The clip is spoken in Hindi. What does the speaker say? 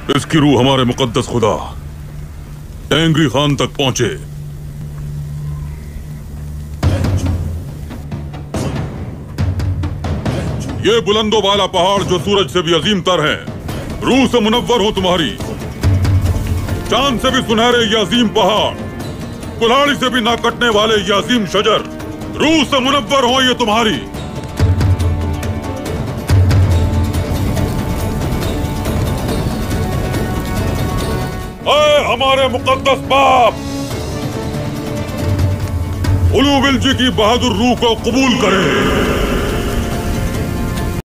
इसकी रूह हमारे मुकद्दस खुदा टेंगरी खान तक पहुंचे। ये बुलंदो वाला पहाड़ जो सूरज से भी अजीम तर है, रूह से मुनव्वर हो तुम्हारी। चांद से भी सुनहरे ये अजीम पहाड़, कुल्हाड़ी से भी ना कटने वाले ये अजीम शजर, रूह से मुनव्वर हो ये तुम्हारी। ऐ हमारे मुकद्दस बाप, उलू बिल जी की बहादुर रूह को कबूल करे।